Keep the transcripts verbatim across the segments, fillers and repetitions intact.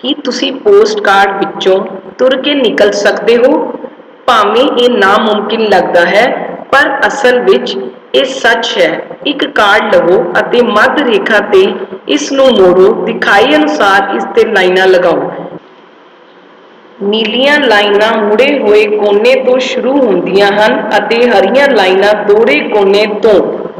कि तुसी post card विचों तुर के निकल सकते हो। भावें ये नामुमकिन लगता है पर असल विच ये सच है। एक कार्ड लवो अते मध्य रेखा ते इस नूं मोड़ो, दिखाई अनुसार इस ते लाइनां लगाओ। नीलियां लाइनां मुड़े हुए कोने तो शुरू होंदियां हन अते हरियां लाइनां दोहरे कोने तो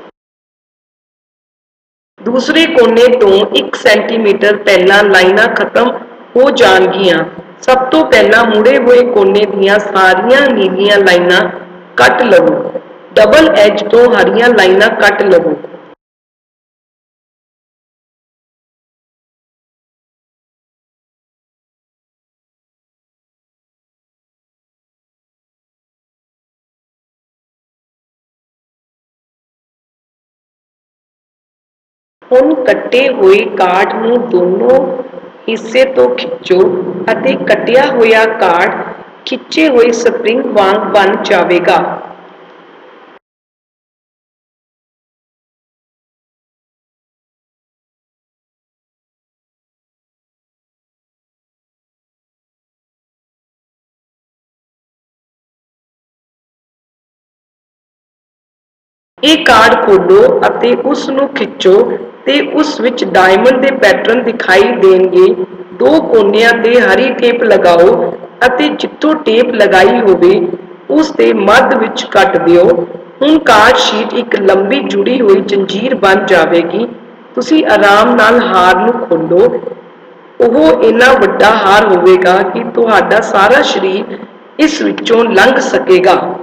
दूसरे कोने तो एक सेंटीमीटर पहला लाइनां खत्म हो जाणगियां। सब तो पहला मुड़े हुए कोने दियां सारियां नीलियां लाइनां कट लवो। डबल एज तो हरियां लाइनां कट लवो। हुण कट्टे हुए कार्ड नूं दोनों हिस्से तो खिंचो अते कटिया होया कार्ड खिंचे हुए स्प्रिंग वांग बन जावेगा। ये कार्ड खोलो अते उस नूं खिंचो ते उस विच डायमंड दे पैटर्न दिखाई देणगे। दो कोनियां ते हरी टेप लगाओ अते जित्थों टेप लगाई होवे उस दे मध्य विच कट दिओ। हुण कार्ड शीट एक लंबी जुड़ी हुई जंजीर बन जावेगी। तुसी आराम नाल हार नूं खोलो। ओह इन्ना वड्डा हार होवेगा कि तुहाडा सारा शरीर इस विचों लंघ सकेगा।